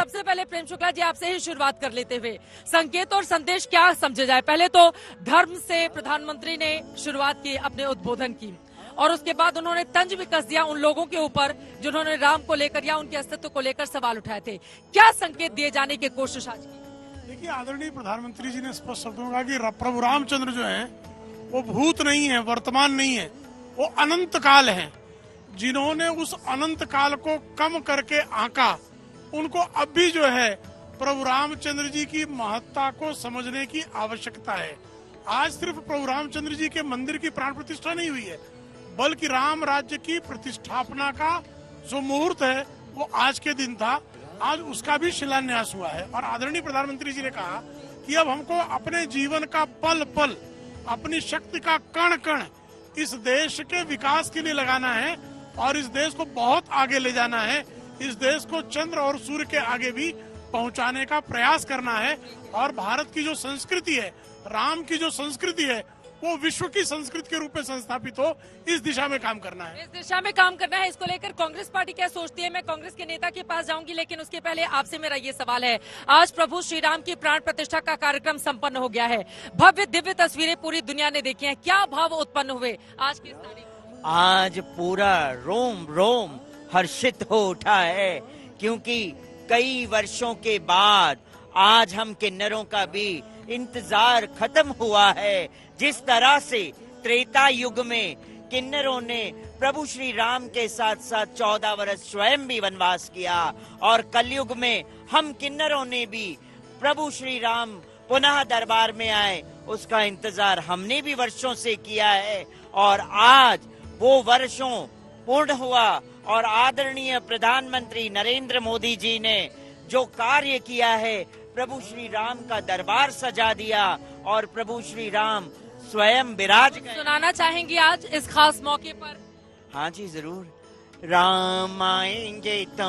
सबसे पहले प्रेम शुक्ला जी आपसे ही शुरुआत कर लेते हुए संकेत और संदेश क्या समझे जाए। पहले तो धर्म से प्रधानमंत्री ने शुरुआत की अपने उद्बोधन की और उसके बाद उन्होंने तंज भी कस दिया उन लोगों के ऊपर जिन्होंने राम को लेकर या उनके अस्तित्व को लेकर सवाल उठाए थे। क्या संकेत दिए जाने की कोशिश आज की? देखिए, आदरणीय प्रधानमंत्री जी ने स्पष्ट शब्दों में कहा कि प्रभु रामचंद्र जो है वो भूत नहीं है, वर्तमान नहीं है, वो अनंत काल है। जिन्होंने उस अनंत काल को कम करके आंका, उनको अब भी जो है प्रभु रामचंद्र जी की महत्ता को समझने की आवश्यकता है। आज सिर्फ प्रभु रामचंद्र जी के मंदिर की प्राण प्रतिष्ठा नहीं हुई है, बल्कि राम राज्य की प्रतिष्ठापना का जो मुहूर्त है वो आज के दिन था। आज उसका भी शिलान्यास हुआ है और आदरणीय प्रधानमंत्री जी ने कहा कि अब हमको अपने जीवन का पल पल, अपनी शक्ति का कण कण इस देश के विकास के लिए लगाना है और इस देश को बहुत आगे ले जाना है। इस देश को चंद्र और सूर्य के आगे भी पहुंचाने का प्रयास करना है और भारत की जो संस्कृति है, राम की जो संस्कृति है, वो विश्व की संस्कृति के रूप में संस्थापित हो, इस दिशा में काम करना है। इस दिशा में काम करना है। इसको लेकर कांग्रेस पार्टी क्या सोचती है? मैं कांग्रेस के नेता के पास जाऊंगी, लेकिन उसके पहले आपसे मेरा ये सवाल है। आज प्रभु श्री राम की प्राण प्रतिष्ठा का कार्यक्रम संपन्न हो गया है। भव्य दिव्य तस्वीरें पूरी दुनिया ने देखी हैं। क्या भाव उत्पन्न हुए आज की इस तारीख? आज पूरा रोम रोम हर्षित हो उठा है, क्योंकि कई वर्षों के बाद आज हम किन्नरों का भी इंतजार खत्म हुआ है। जिस तरह से त्रेता युग में किन्नरों ने प्रभु श्री राम के साथ साथ 14 वर्ष स्वयं भी वनवास किया और कलयुग में हम किन्नरों ने भी प्रभु श्री राम पुनः दरबार में आए, उसका इंतजार हमने भी वर्षों से किया है और आज वो वर्षों पूर्ण हुआ और आदरणीय प्रधानमंत्री नरेंद्र मोदी जी ने जो कार्य किया है, प्रभु श्री राम का दरबार सजा दिया और प्रभु श्री राम स्वयं विराज गए। सुनाना चाहेंगे आज इस खास मौके पर? हाँ जी जरूर। राम आएंगे तो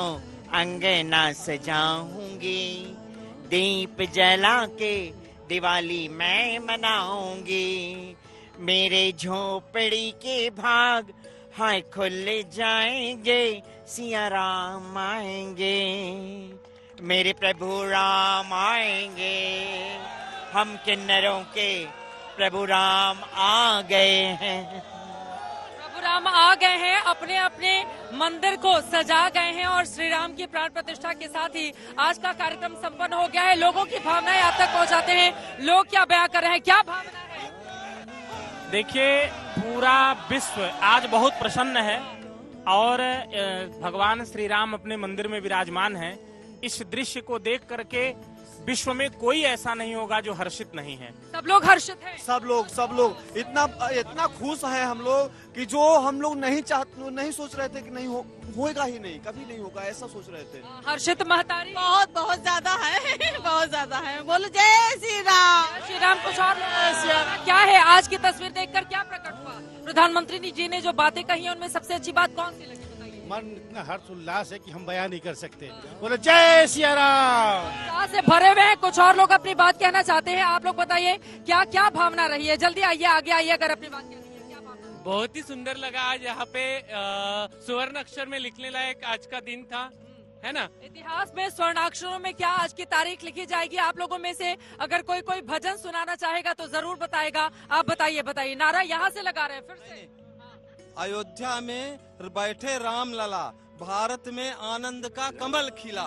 अंगना सजाऊंगी, दीप जला के दिवाली मैं मनाऊंगी, मेरे झोपड़ी के भाग हाय खुल जाएंगे, सिया राम आएंगे, मेरे प्रभु राम आएंगे, हम किन्नरों के प्रभु राम आ गए हैं। प्रभु राम आ गए हैं, अपने अपने मंदिर को सजा गए हैं और श्री राम की प्राण प्रतिष्ठा के साथ ही आज का कार्यक्रम संपन्न हो गया है। लोगों की भावनाएं आप तक पहुंचाते हैं। लोग क्या बयां कर रहे हैं, क्या भावना है? देखिए, पूरा विश्व आज बहुत प्रसन्न है और भगवान श्री राम अपने मंदिर में विराजमान हैं। इस दृश्य को देख करके विश्व में कोई ऐसा नहीं होगा जो हर्षित नहीं है। सब लोग हर्षित हैं। सब लोग इतना खुश हैं हम लोग कि जो हम लोग नहीं सोच रहे थे कि नहीं होएगा ही नहीं, कभी नहीं होगा, ऐसा सोच रहे थे। हर्षित महतारी बहुत ज्यादा है बहुत ज्यादा है। बोलो जय श्री राम। श्री राम। कुछ और क्या है आज की तस्वीर देखकर क्या प्रकट हुआ? प्रधानमंत्री जी ने जो बातें कही है उनमें सबसे अच्छी बात कौन सी लगी? मन इतना हर्ष उल्लास है कि हम बयान नहीं कर सकते। बोलो जय सिया राम। से भरे हुए हैं। कुछ और लोग अपनी बात कहना चाहते हैं। आप लोग बताइए क्या क्या भावना रही है? जल्दी आइए, आगे आइए अगर अपनी बात कहनी है। क्या भावना? बहुत ही सुंदर लगा आज यहाँ पे स्वर्ण अक्षर में लिखने लायक आज का दिन था, है ना? इतिहास में स्वर्णाक्षरों में क्या आज की तारीख लिखी जाएगी? आप लोगों में से अगर कोई भजन सुनाना चाहेगा तो जरूर बताएगा। आप बताइए। नारा यहाँ से लगा रहे हैं फिर से। अयोध्या में बैठे राम लला, भारत में आनंद का कमल खिला।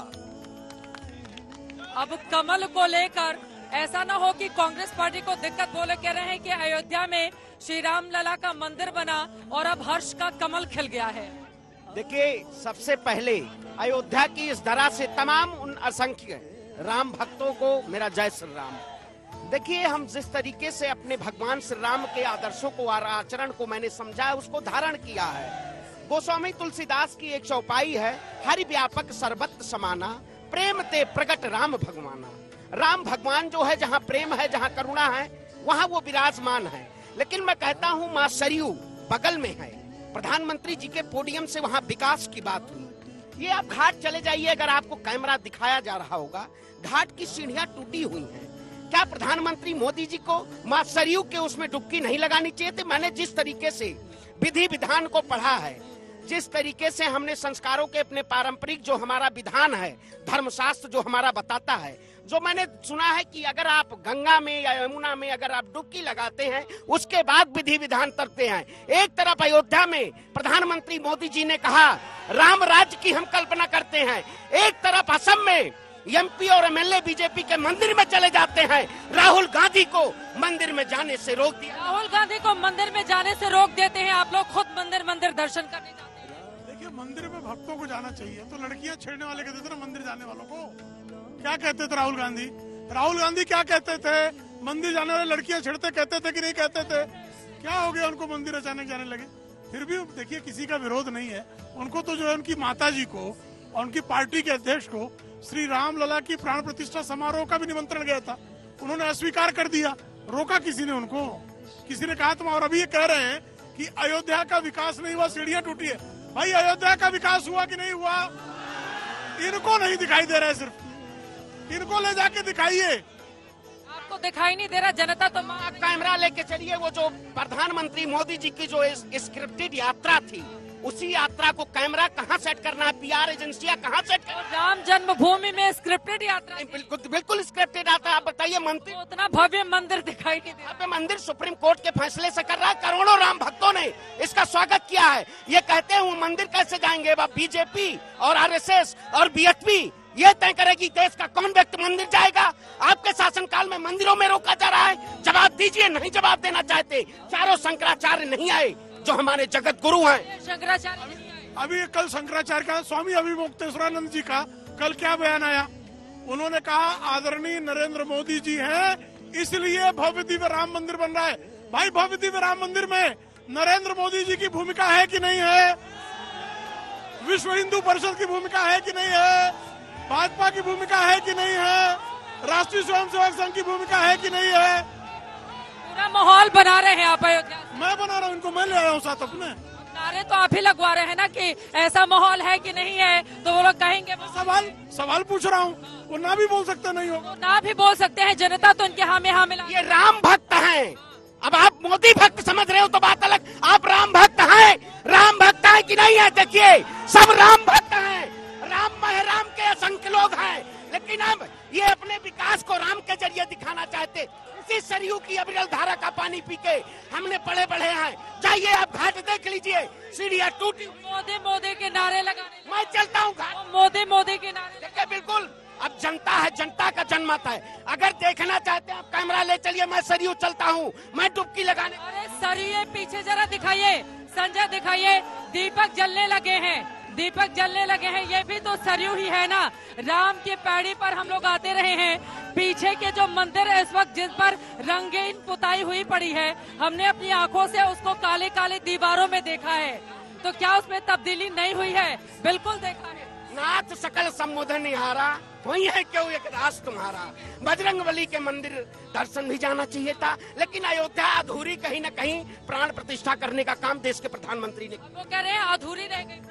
अब कमल को लेकर ऐसा न हो कि कांग्रेस पार्टी को दिक्कत बोले कह रहे हैं कि अयोध्या में श्री राम लला का मंदिर बना और अब हर्ष का कमल खिल गया है। देखिए, सबसे पहले अयोध्या की इस धरा से तमाम उन असंख्य राम भक्तों को मेरा जय श्री राम। देखिए, हम जिस तरीके से अपने भगवान श्री राम के आदर्शों को और आचरण को मैंने समझा, उसको धारण किया है। गोस्वामी तुलसीदास की एक चौपाई है, हरि व्यापक सर्वत्र समाना, प्रेम ते प्रकट राम भगवाना। राम भगवान जो है, जहाँ प्रेम है, जहाँ करुणा है, वहाँ वो विराजमान है। लेकिन मैं कहता हूँ माँ सरयू बगल में है। प्रधानमंत्री जी के पोडियम से वहाँ विकास की बात हुई। ये आप घाट चले जाइए, अगर आपको कैमरा दिखाया जा रहा होगा, घाट की सीढ़ियाँ टूटी हुई हैं। क्या प्रधानमंत्री मोदी जी को मां सरयू के उसमें डुबकी नहीं लगानी चाहिए थी? मैंने जिस तरीके से विधि विधान को पढ़ा है, जिस तरीके से हमने संस्कारों के अपने पारंपरिक जो हमारा विधान है, धर्मशास्त्र जो हमारा बताता है, जो मैंने सुना है कि अगर आप गंगा में या यमुना में अगर आप डुबकी लगाते हैं उसके बाद विधि विधान करते हैं। एक तरफ अयोध्या में प्रधानमंत्री मोदी जी ने कहा राम राज्य की हम कल्पना करते हैं, एक तरफ असम में एमपी और एमएलए बीजेपी के मंदिर में चले जाते हैं। राहुल गांधी को मंदिर में जाने से रोक दिया। राहुल गांधी को मंदिर में जाने से रोक देते हैं, आप लोग खुद मंदिर दर्शन करने जाते हैं। देखिए, मंदिर में भक्तों को जाना चाहिए, तो लड़कियां छेड़ने वाले कहते थे ना मंदिर जाने वालों को। क्या कहते थे राहुल गांधी? राहुल गांधी क्या कहते थे? मंदिर जाने वाले लड़कियां छेड़ते कहते थे कि नहीं कहते थे? क्या हो गया उनको मंदिर अचानक जाने लगे? फिर भी देखिए, किसी का विरोध नहीं है उनको, तो जो है उनकी माता जी को और उनकी पार्टी के अध्यक्ष को श्री राम लला की प्राण प्रतिष्ठा समारोह का भी निमंत्रण गया था, उन्होंने अस्वीकार कर दिया। रोका किसी ने उनको? किसी ने कहा तुम? और अभी ये कह रहे हैं कि अयोध्या का विकास नहीं हुआ, सीढ़ियां टूटी है। भाई, अयोध्या का विकास हुआ कि नहीं हुआ? इनको नहीं दिखाई दे रहा है, सिर्फ इनको ले जाके दिखाइए। आपको दिखाई नहीं दे रहा? जनता तो कैमरा लेके चलिए। वो जो प्रधानमंत्री मोदी जी की जो स्क्रिप्टेड यात्रा थी, उसी यात्रा को कैमरा कहाँ सेट करना है, पीआर एजेंसियां कहाँ सेट करना है? राम जन्मभूमि में स्क्रिप्टेड यात्रा? बिल्कुल स्क्रिप्टेड यात्रा। आप बताइए, मंदिर तो उतना भव्य मंदिर दिखाई नहीं दे रहा। मंदिर सुप्रीम कोर्ट के फैसले से कर रहा है। करोड़ों राम भक्तों ने इसका स्वागत किया है। ये कहते हैं वो मंदिर कैसे जाएंगे? बीजेपी और आरएसएस और बीएचपी ये तय करेगी देश का कौन व्यक्ति मंदिर जाएगा। आपके शासनकाल में मंदिरों में रोका जा रहा है। जवाब दीजिए। नहीं जवाब देना चाहते। चारों शंकराचार्य नहीं आए जो हमारे जगत गुरु हैं। शंकराचार्य अभी कल शंकराचार्य का स्वामी अभिमुक्तेश्वरानंद जी का कल क्या बयान आया? उन्होंने कहा आदरणीय नरेंद्र मोदी जी हैं, इसलिए भव्य दिव्य राम मंदिर बन रहा है। भाई, भव्य दिव्य राम मंदिर में नरेंद्र मोदी जी की भूमिका है कि नहीं है? विश्व हिंदू परिषद की भूमिका है कि नहीं है? भाजपा की भूमिका है कि नहीं है? राष्ट्रीय स्वयंसेवक संघ की भूमिका है कि नहीं है? पूरा माहौल बना रहे हैं आप अयोध्या। मैं बना रहा हूँ, इनको मैं ले रहा हूँ साथ अपने। नारे तो आप ही लगवा रहे हैं ना कि ऐसा माहौल है कि नहीं है, तो वो लोग कहेंगे। सवाल पूछ रहा हूँ, वो ना भी बोल सकते नहीं हो। ना भी बोल सकते हैं, जनता तो इनके हाँ में हाँ मिला। ये राम भक्त हैं। अब आप मोदी भक्त समझ रहे हो तो बात अलग। आप राम भक्त हैं? राम भक्त है कि नहीं है? देखिए, सब राम भक्त हैं। राम के असंख्य लोग हैं, लेकिन अब ये अपने विकास को राम के जरिए दिखाना चाहते। इसी सरयू की अविरल धारा का पानी पी के हमने पड़े बढ़े हैं। जाइए आप घाट देख लीजिए, सीढ़ियां टूटी। मोदी के नारे लगाने मैं चलता हूँ घाट। मोदी के नारे देखिए, बिल्कुल अब जनता है, जनता का जनमत है। अगर देखना चाहते हैं आप कैमरा ले चलिए, मैं सरयू चलता हूँ, मैं डुबकी लगाने। अरे सरयू पीछे जरा दिखाइए, संजय दिखाइए, दीपक जलने लगे हैं, दीपक जलने लगे हैं। ये भी तो सरयू ही है ना। राम की पैड़ी पर हम लोग आते रहे हैं। पीछे के जो मंदिर है इस वक्त जिस पर रंगीन पुताई हुई पड़ी है, हमने अपनी आंखों से उसको काले काले दीवारों में देखा है। तो क्या उसमें तब्दीली नहीं हुई है? बिल्कुल देखा है। नाथ सकल संबोधन निहारा, वही है क्यों एक रास तुम्हारा। बजरंगबली के मंदिर दर्शन भी जाना चाहिए था, लेकिन अयोध्या अधूरी कहीं न कहीं प्राण प्रतिष्ठा करने का काम देश के प्रधानमंत्री ने। वो कह रहे हैं अधूरी रह गई।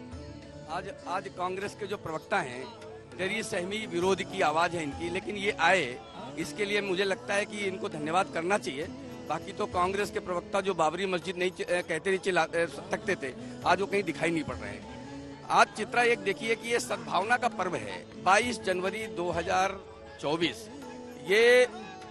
आज कांग्रेस के जो प्रवक्ता हैं, जरिए सहमी विरोध की आवाज है इनकी, लेकिन ये आए, इसके लिए मुझे लगता है कि इनको धन्यवाद करना चाहिए। बाकी तो कांग्रेस के प्रवक्ता जो बाबरी मस्जिद नहीं कहते नहीं चिल्ला सकते थे, आज वो कहीं दिखाई नहीं पड़ रहे हैं। आज चित्रा एक देखिए कि ये सद्भावना का पर्व है। 22 जनवरी 2024 ये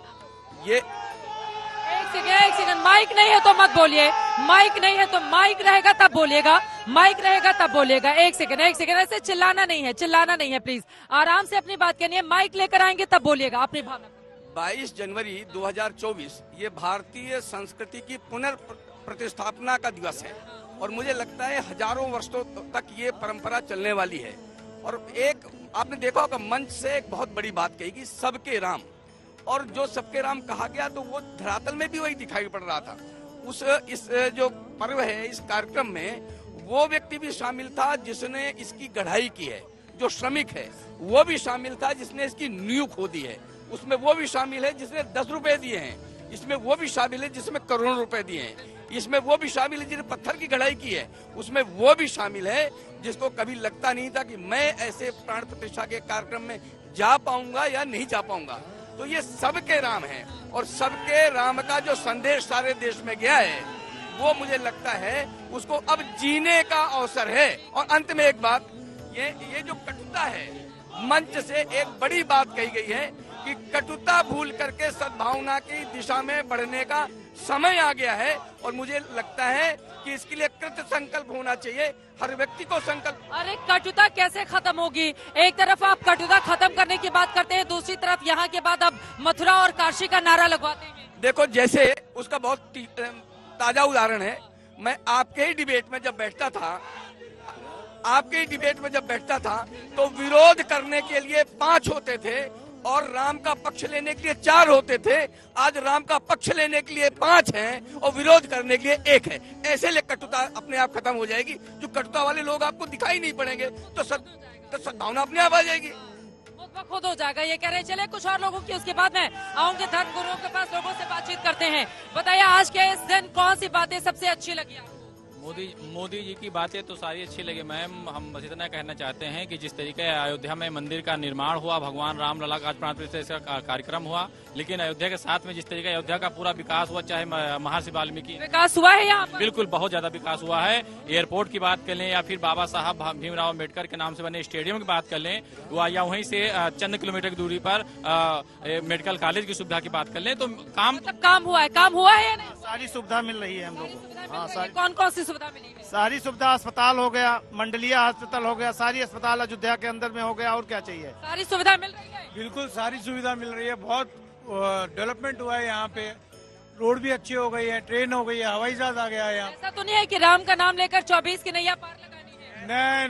एक सेकंड, माइक नहीं है तो मत बोलिए। माइक नहीं है तो माइक रहेगा तब बोलिएगा, माइक रहेगा तब बोलिएगा। एक सेकंड, ऐसे चिल्लाना नहीं है प्लीज। आराम से अपनी बात करनी है, माइक लेकर आएंगे तब बोलिएगा अपनी भावना। 22 जनवरी 2024 ये भारतीय संस्कृति की पुनर्प्रतिष्ठापना का दिवस है और मुझे लगता है हजारों वर्षों तक ये परंपरा चलने वाली है। और एक आपने देखा होगा मंच से एक बहुत बड़ी बात कही कि सबके राम, और जो सबके राम कहा गया तो वो धरातल में भी वही दिखाई पड़ रहा था। इस जो पर्व है, इस कार्यक्रम में वो व्यक्ति भी शामिल था जिसने इसकी गढ़ाई की है, जो श्रमिक है वो भी शामिल था जिसने इसकी नींव खोदी है, उसमें वो भी शामिल है जिसने 10 रुपए दिए हैं, इसमें वो भी शामिल है जिसमें करोड़ों रुपए दिए हैं, इसमें वो भी शामिल है जिसने पत्थर की गढ़ाई की है, उसमें वो भी शामिल है जिसको कभी लगता नहीं था कि मैं ऐसे प्राण प्रतिष्ठा के कार्यक्रम में जा पाऊंगा या नहीं जा पाऊंगा। तो ये सबके राम है और सबके राम का जो संदेश सारे देश में गया है वो मुझे लगता है उसको अब जीने का अवसर है। और अंत में एक बात, ये जो कटुता है, मंच से एक बड़ी बात कही गई है कि कटुता भूल करके सद्भावना की दिशा में बढ़ने का समय आ गया है। और मुझे लगता है कि इसके लिए कृत संकल्प होना चाहिए, हर व्यक्ति को संकल्प। अरे कटुता कैसे खत्म होगी? एक तरफ आप कटुता खत्म करने की बात करते हैं, दूसरी तरफ यहाँ के बाद अब मथुरा और काशी का नारा लगवाते हैं। देखो, जैसे उसका बहुत ताजा उदाहरण है, मैं आपके ही डिबेट में जब बैठता था तो विरोध करने के लिए 5 होते थे और राम का पक्ष लेने के लिए 4 होते थे। आज राम का पक्ष लेने के लिए 5 हैं और विरोध करने के लिए 1 है। ऐसे लिए कटुता अपने आप खत्म हो जाएगी। जो कटुता वाले लोग आपको दिखाई नहीं पड़ेंगे तो सद्भावना अपने आप आ जाएगी, खुद हो जाएगा। ये कह रहे हैं। चले कुछ और लोगों की, उसके बाद में आऊंगे धर्म गुरुओं के पास, लोगों से बातचीत करते हैं। बताइए आज के इस दिन कौन सी बातें सबसे अच्छी लगी आपको? मोदी जी की बातें तो सारी अच्छी लगी मैम। हम बस इतना कहना चाहते हैं कि जिस तरीके अयोध्या में मंदिर का निर्माण हुआ, भगवान रामलला का आज प्राण प्रतिष्ठा का कार्यक्रम हुआ, लेकिन अयोध्या के साथ में जिस तरीके अयोध्या का पूरा विकास हुआ, चाहे महर्षि वाल्मीकि विकास हुआ है यहाँ पर, बिल्कुल बहुत ज्यादा विकास हुआ है। एयरपोर्ट की बात कर लें या फिर बाबा साहब भीमराव अम्बेडकर के नाम से बने स्टेडियम की बात कर लें, या वहीं से चंद किलोमीटर की दूरी पर मेडिकल कॉलेज की सुविधा की बात कर लें, तो काम हुआ है या नहीं? सारी सुविधा मिल रही है हम लोगों को। हाँ, कौन कौन सी सुविधा मिली? सारी सुविधा, अस्पताल हो गया, मंडलीय अस्पताल हो गया, सारी अस्पताल अयोध्या के अंदर में हो गया, और क्या चाहिए? सारी सुविधा मिल रही है। बिल्कुल सारी सुविधा मिल रही है। बहुत डेवलपमेंट हुआ है यहाँ पे, रोड भी अच्छी हो गई है, ट्रेन हो गई है, हवाई जहाज आ गया है यहाँ। ऐसा तो नहीं है कि राम का नाम लेकर 24 की नैया पार लगानी है?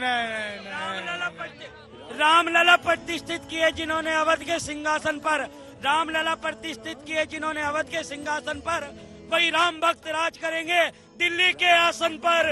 नहीं। रामलला प्रतिष्ठित किए जिन्होंने अवध के सिंहासन पर, रामलला प्रतिष्ठित किए जिन्होंने अवध के सिंहासन पर, वही राम भक्त राज करेंगे दिल्ली के आसन पर।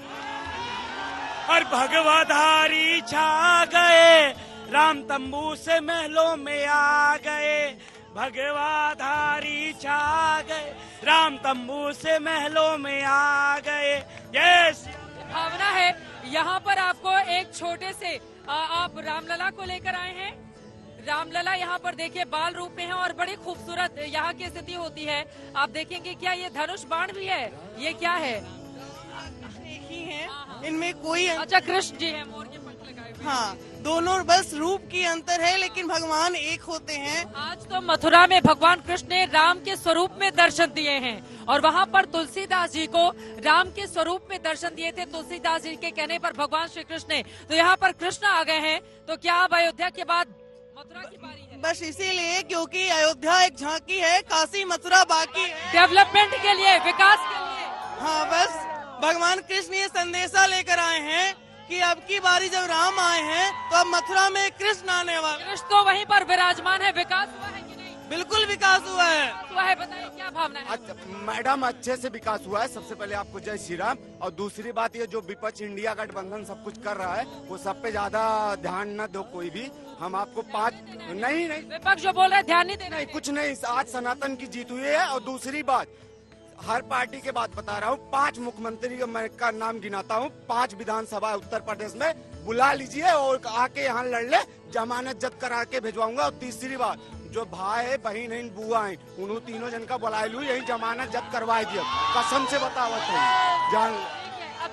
और भगवाधारी छा गए, राम तंबू से महलों में आ गए। भगवाधारी छा गए, राम तंबू से महलों में आ गए। यस, भावना है यहाँ पर। आपको एक छोटे से आप रामलला को लेकर आए हैं। रामलला यहाँ पर देखिए बाल रूप में है और बड़ी खूबसूरत यहाँ की स्थिति होती है। आप देखेंगे क्या ये धनुष बाण भी है? ये क्या है? एक ही है, इनमें कोई अच्छा, कृष्ण जी है, मोर के पंख लगाए हुए। हाँ, दोनों बस रूप की अंतर है, लेकिन भगवान एक होते हैं। आज तो मथुरा में भगवान कृष्ण ने राम के स्वरूप में दर्शन दिए हैं और वहाँ पर तुलसीदास जी को राम के स्वरूप में दर्शन दिए थे। तुलसीदास जी के कहने पर भगवान श्री कृष्ण ने, तो यहाँ पर कृष्ण आ गए हैं। तो क्या अब अयोध्या के बाद मथुरा की बारी है? बस इसीलिए क्योंकि अयोध्या एक झांकी है, काशी मथुरा बाकी है। डेवलपमेंट के लिए, विकास के लिए। हाँ, बस भगवान कृष्ण ये संदेशा लेकर आए हैं कि अब की बारी जब राम आए हैं तो अब मथुरा में कृष्ण आने वाले। कृष्ण तो वहीं पर विराजमान है। विकास हुआ है कि नहीं? बिल्कुल विकास हुआ है। बताइए क्या भावना है? मैडम, अच्छे से विकास हुआ है। सबसे पहले आपको जय श्री राम। और दूसरी बात ये, जो विपक्ष इंडिया गठबंधन सब कुछ कर रहा है, वो सब पे ज्यादा ध्यान न दो कोई भी। हम आपको 5 नहीं विपक्ष जो बोल रहे हैं ध्यान नहीं देना। नहीं, कुछ नहीं। आज सनातन की जीत हुई है। और दूसरी बात, हर पार्टी के बात बता रहा हूँ, 5 मुख्यमंत्री का नाम गिनाता हूँ, 5 विधानसभा उत्तर प्रदेश में बुला लीजिए और आके यहाँ लड़ ले, जमानत जब्त करा के भिजवाऊंगा। और तीसरी बात, जो भाई है, बहन है, बुआ है, उन्होंने तीनों जन का बुला लू, यही जमानत जब्त करवाए दिए, कसम से बतावत है। जान